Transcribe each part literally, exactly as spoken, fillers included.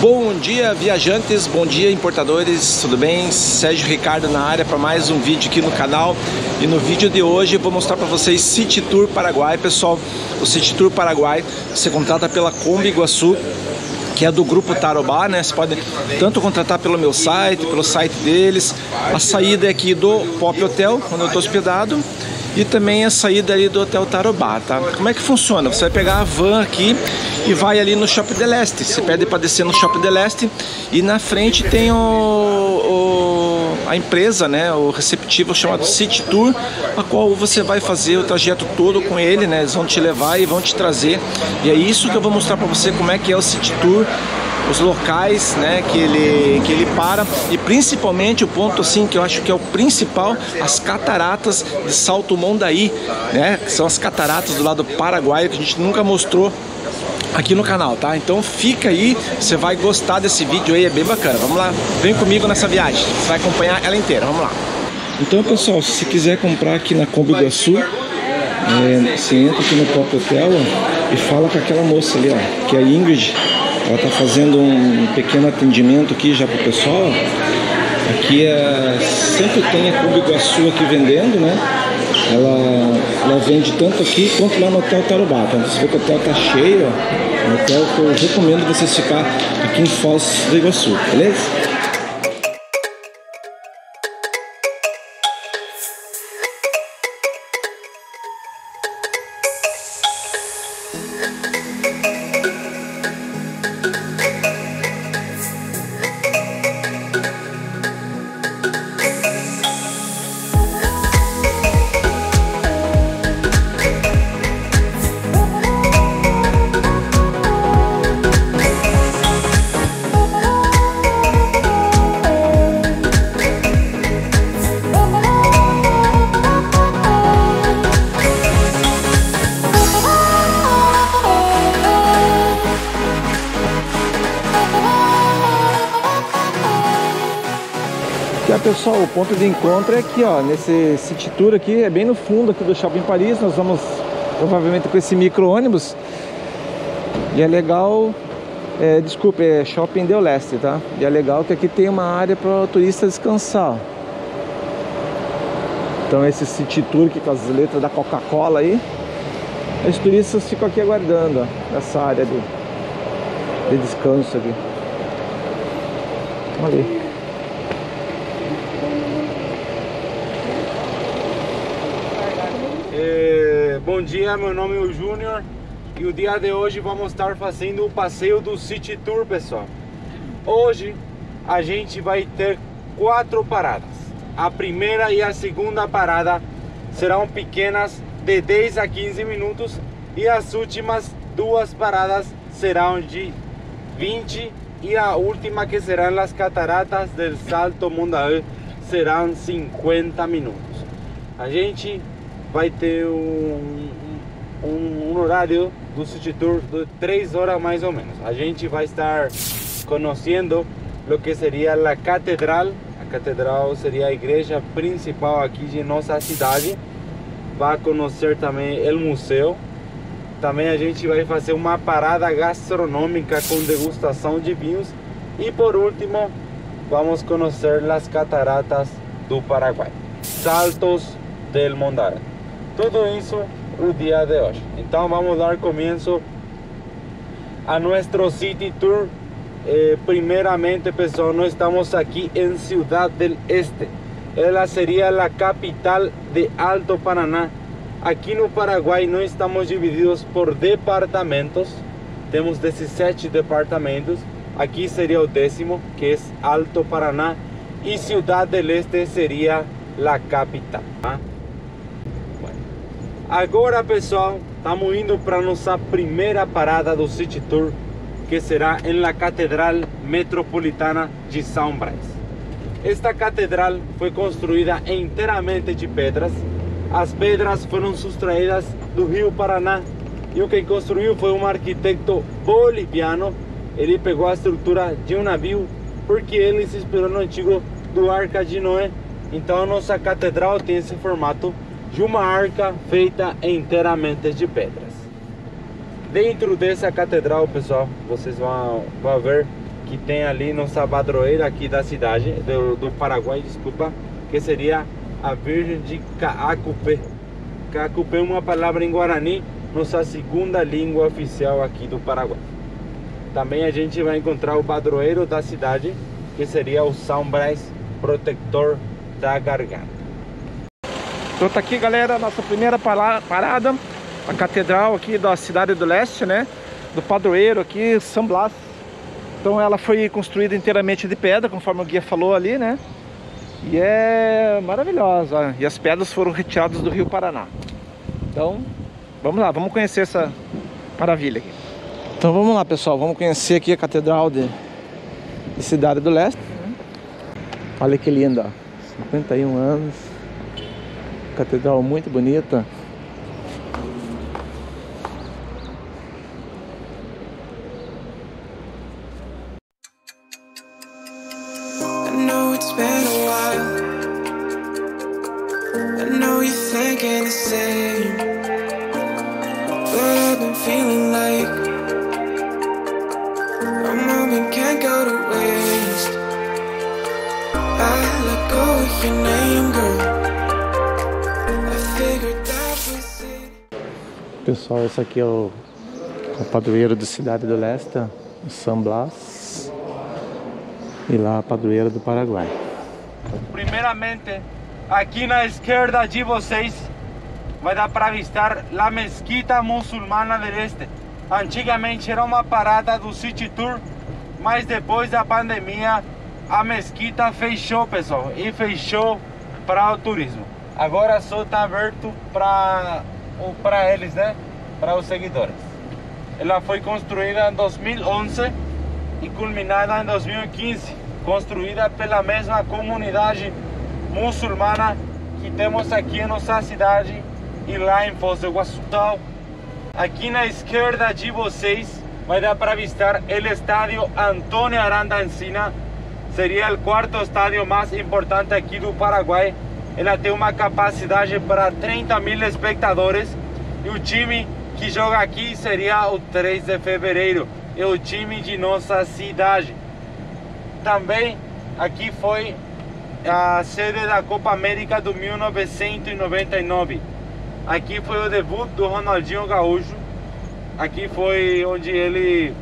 Bom dia, viajantes, bom dia, importadores, tudo bem? Sérgio Ricardo na área para mais um vídeo aqui no canal. E no vídeo de hoje eu vou mostrar para vocês City Tour Paraguai, pessoal. O City Tour Paraguai você contrata pela Combi Iguaçu, que é do grupo Tarobá, né? Você pode tanto contratar pelo meu site, pelo site deles. A saída é aqui do Pop Hotel, onde eu estou hospedado, e também a saída ali do Hotel Tarobá, tá? Como é que funciona? Você vai pegar a van aqui e vai ali no Shopping del Este. Você pede para descer no Shopping del Este e na frente tem o, o, a empresa, né? O receptivo chamado City Tour, a qual você vai fazer o trajeto todo com ele, né? Eles vão te levar e vão te trazer. E é isso que eu vou mostrar para você, como é que é o City Tour, os locais, né, que ele que ele para, e principalmente o ponto assim que eu acho que é o principal, as cataratas de Salto Mondaí, né, que são as cataratas do lado paraguaio, que a gente nunca mostrou aqui no canal, tá? Então fica aí, você vai gostar desse vídeo aí, é bem bacana. Vamos lá, vem comigo nessa viagem, você vai acompanhar ela inteira, vamos lá. Então, pessoal, se você quiser comprar aqui na Combi Iguaçu, é, você entra aqui no Pop Hotel, ó, e fala com aquela moça ali, ó, que é a Ingrid. Ela está fazendo um pequeno atendimento aqui já para o pessoal. Aqui é, sempre tem a Combi Iguaçu aqui vendendo, né? Ela, ela vende tanto aqui quanto lá no Hotel Tarobá. Então você vê que o hotel está cheio, ó. É um hotel que eu recomendo vocês ficar aqui em Foz do Iguaçu, beleza? Pessoal, o ponto de encontro é aqui, ó, nesse City Tour aqui, é bem no fundo aqui do Shopping Paris. Nós vamos provavelmente com esse micro-ônibus. E é legal, é, desculpe, é Shopping del Leste, tá? E é legal que aqui tem uma área para o turista descansar. Então esse City Tour aqui com as letras da Coca-Cola aí, os turistas ficam aqui aguardando, ó, nessa área de, de descanso aqui. Olha aí. Bom dia, meu nome é o Júnior e o dia de hoje vamos estar fazendo o passeio do City Tour, pessoal. Hoje a gente vai ter quatro paradas. A primeira e a segunda parada serão pequenas, de dez a quinze minutos, e as últimas duas paradas serão de vinte, e a última, que serão as cataratas del Salto Mondaí, serão cinquenta minutos. A gente vai ter um, um, um horário do City Tour de três horas mais ou menos. A gente vai estar conhecendo o que seria a catedral. A catedral seria a igreja principal aqui de nossa cidade. Vai conhecer também o museu. Também a gente vai fazer uma parada gastronômica com degustação de vinhos. E por último, vamos conhecer as cataratas do Paraguai, Saltos del Mondaí. Tudo isso o dia de hoje. Então vamos dar começo a nosso City Tour. Eh, primeiramente, pessoal, nós estamos aqui em Ciudad del Este. Ela seria a capital de Alto Paraná. Aqui no Paraguai nós estamos divididos por departamentos. Temos dezessete departamentos. Aqui seria o décimo, que é Alto Paraná, e Ciudad del Este seria a capital. Tá? Agora, pessoal, estamos indo para nossa primeira parada do City Tour, que será em la Catedral Metropolitana de São Brás. Esta catedral foi construída inteiramente de pedras. As pedras foram sustraídas do Rio Paraná, e o que construiu foi um arquiteto boliviano. Ele pegou a estrutura de um navio porque ele se inspirou no antigo do Arca de Noé. Então a nossa catedral tem esse formato de uma arca feita inteiramente de pedras. Dentro dessa catedral, pessoal, vocês vão, vão ver que tem ali nossa padroeira aqui da cidade, do, do Paraguai, desculpa, que seria a Virgem de Caacupé. Caacupé é uma palavra em Guarani, nossa segunda língua oficial aqui do Paraguai. Também a gente vai encontrar o padroeiro da cidade, que seria o São Brás, protetor da garganta. Então tá aqui, galera, nossa primeira parada, a catedral aqui da Cidade do Leste, né? Do padroeiro aqui, São Blas. Então ela foi construída inteiramente de pedra, conforme o guia falou ali, né? E é maravilhosa. E as pedras foram retiradas do Rio Paraná. Então, vamos lá, vamos conhecer essa maravilha aqui. Então vamos lá, pessoal, vamos conhecer aqui a Catedral de, de Cidade do Leste. Olha que linda, ó. cinquenta e um anos. Catedral muito bonita. I know it's been a while. I know you're thinking the same, but I've been feeling like a moment can't go to waste. I let go of your name, girl. I figured that was it. Pessoal, esse aqui é o, o padroeiro da Cidade do Leste, o São Blas. E lá a padroeira do Paraguai. Primeiramente, aqui na esquerda de vocês vai dar para avistar a Mesquita Muçulmana do Este. Antigamente era uma parada do City Tour, mas depois da pandemia a mesquita fechou, pessoal, e fechou para o turismo. Agora só está aberto para para eles, né? Para os seguidores. Ela foi construída em dois mil e onze e culminada em dois mil e quinze, construída pela mesma comunidade muçulmana que temos aqui em nossa cidade e lá em Foz do Iguaçu. Então, aqui na esquerda de vocês vai dar para avistar o estádio Antônio Aranda Encina. Seria o quarto estádio mais importante aqui do Paraguai. Ela tem uma capacidade para trinta mil espectadores e o time que joga aqui seria o três de fevereiro, é o time de nossa cidade. Também aqui foi a sede da Copa América do mil novecentos e noventa e nove. Aqui foi o debut do Ronaldinho Gaúcho. Aqui foi onde ele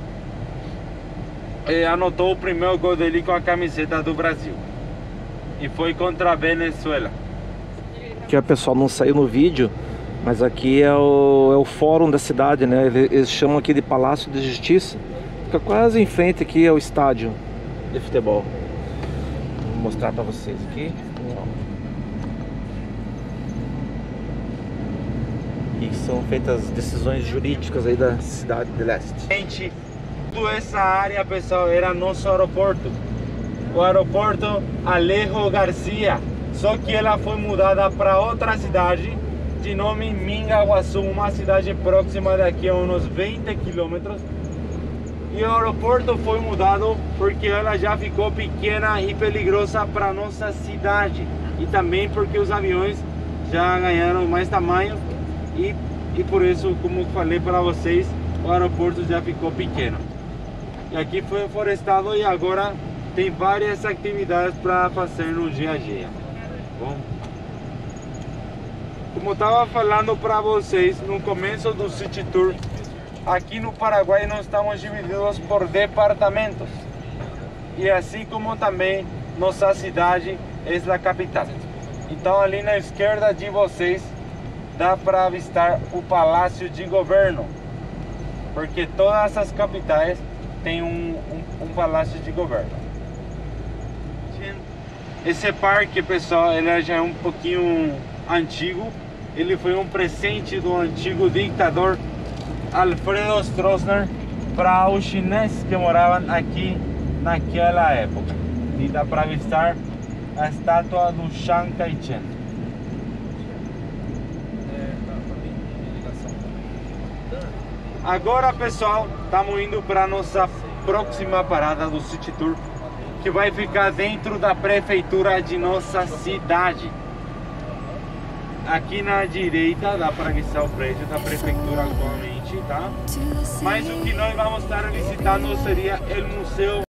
eh, anotou o primeiro gol dele com a camiseta do Brasil. E foi contra a Venezuela. Aqui o pessoal não saiu no vídeo, mas aqui é o, é o fórum da cidade, né? Eles chamam aqui de Palácio de Justiça. Fica quase em frente aqui ao estádio de futebol. Vou mostrar para vocês aqui. E são feitas decisões jurídicas aí da Cidade do Leste. Gente, toda essa área, pessoal, era nosso aeroporto. O aeroporto Alejo Garcia. Só que ela foi mudada para outra cidade de nome Mingaguaçu, uma cidade próxima daqui a uns vinte quilômetros. E o aeroporto foi mudado porque ela já ficou pequena e perigosa para nossa cidade. E também porque os aviões já ganharam mais tamanho. E, e por isso, como falei para vocês, o aeroporto já ficou pequeno. E aqui foi florestado e agora tem várias atividades para fazer no dia a dia. Bom, como estava falando para vocês no começo do City Tour, aqui no Paraguai nós estamos divididos por departamentos. E assim como também nossa cidade é a capital. Então ali na esquerda de vocês dá para avistar o Palácio de Governo, porque todas as capitais têm um, um, um Palácio de Governo. Esse parque, pessoal, ele já é um pouquinho antigo. Ele foi um presente do antigo ditador Alfredo Stroessner para os chineses que moravam aqui naquela época. E dá para avistar a estátua do Chiang Kai-shek. Agora, pessoal, estamos indo para a nossa próxima parada do City Tour, que vai ficar dentro da prefeitura de nossa cidade. aqui na direita dá para ver o prédio da prefeitura atualmente, tá? Mas o que nós vamos estar visitando seria o Museu